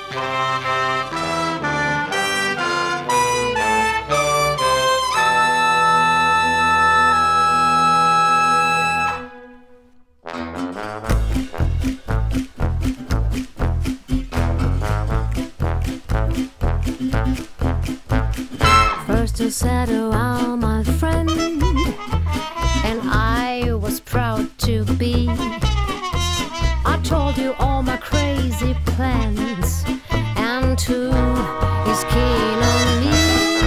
First you said you are my friend, and I was proud to be. I told you all my crazy plans, and too is keen on me.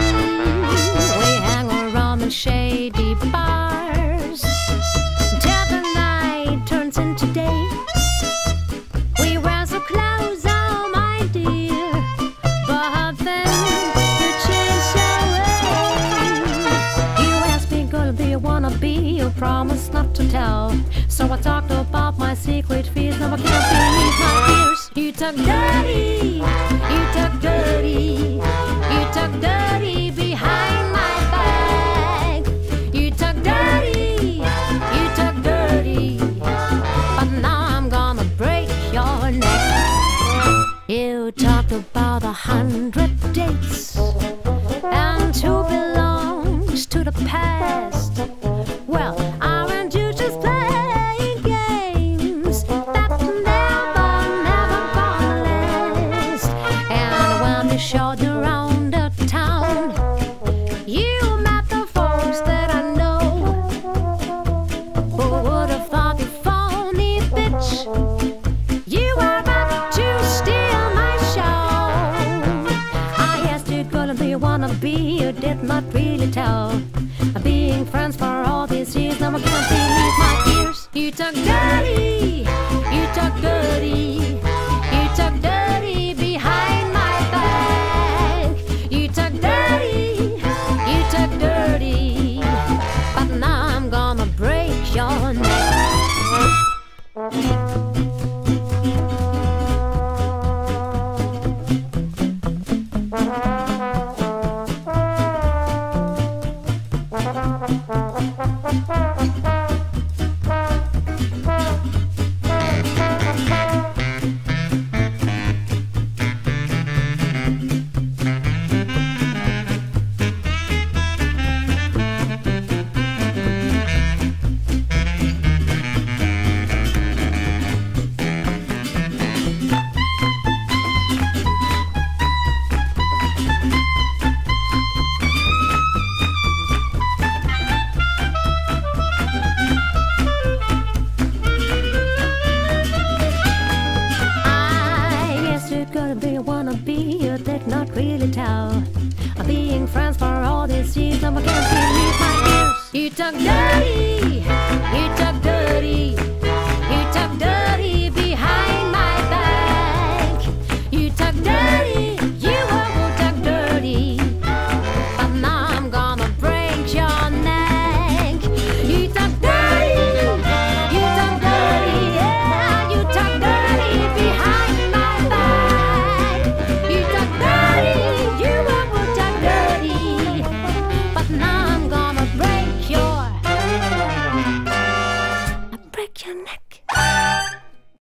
We hang around in shady bars till the night turns into day. We wear so close, oh my dear, but then you changed your way. You asked me, girl, do you wanna be? You promised not to tell. So I talked about my secret fears. Now I can't believe my ears. You talk dirty, you talk dirty, you talk dirty behind my back. You talk dirty, you talk dirty, but now I'm gonna break your neck. You talked about 100 dates, and who belongs to the past. Well, aren't you just playing games that never, never gonna last? And when you showed around the town, you met the folks that I know. Who would have thought, you phony bitch, you were about to steal my show. I asked you, girl, do you wanna be? You did not really tell. Being friends for all these years, now I can't believe my ears. You talk dirty, you talk dirty, you talk dirty behind my back. You talk dirty, you talk dirty, but now I'm gonna break your neck. Do you wanna be? You did not really tell. Being friends for all these years, now I can't believe my ears. You talk dirty,